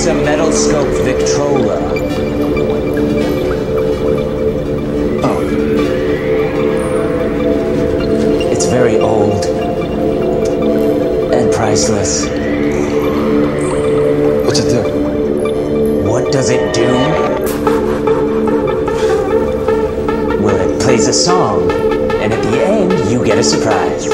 It's a metal scope Victrola. Oh. It's very old and priceless. What's it do? What does it do? Well, it plays a song, and at the end, you get a surprise.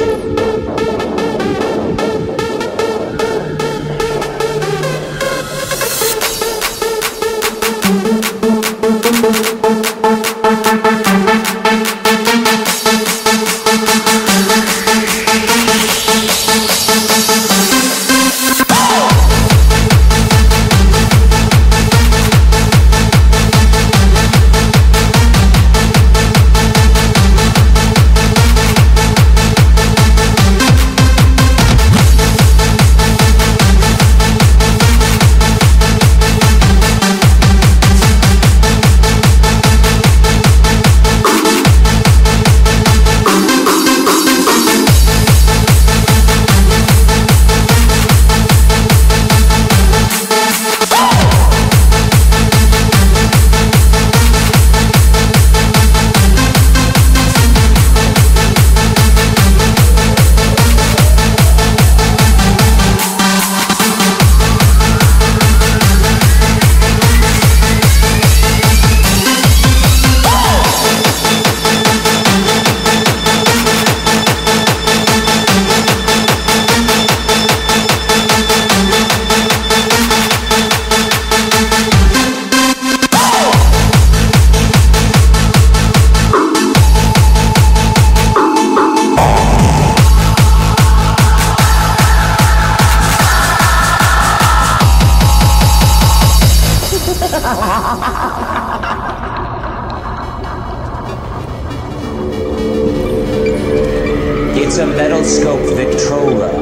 It's a metal scope Victrola.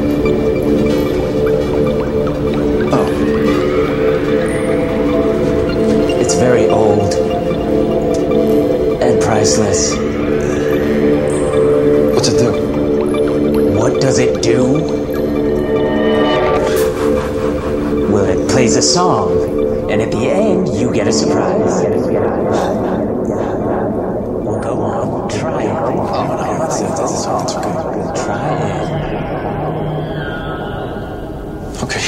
Oh. It's very old and priceless. What's it do? What does it do? Well, it plays a song, and at the end, you get a surprise. Well, go on, try it. Oh, no, that's okay. Try it. Okay.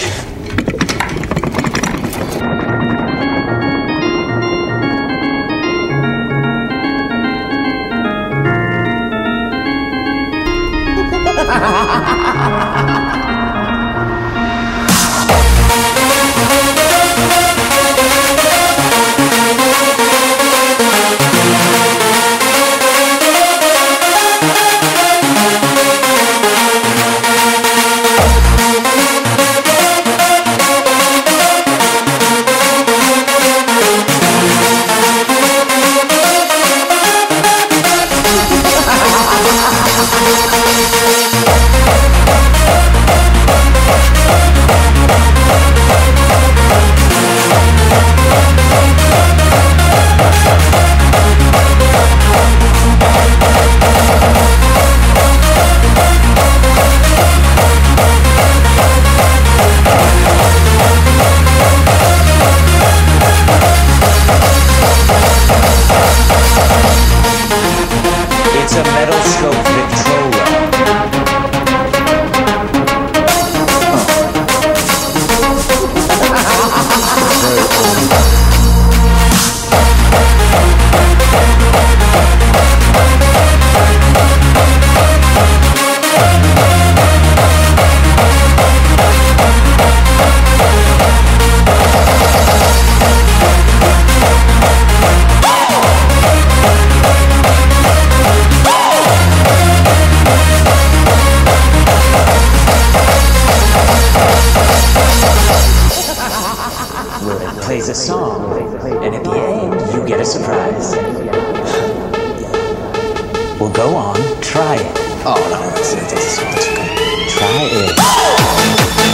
It's a metal scope Victrola. Plays a song, and at the end, you get a surprise. Well, go on, try it. Oh, no, that's okay. Try it.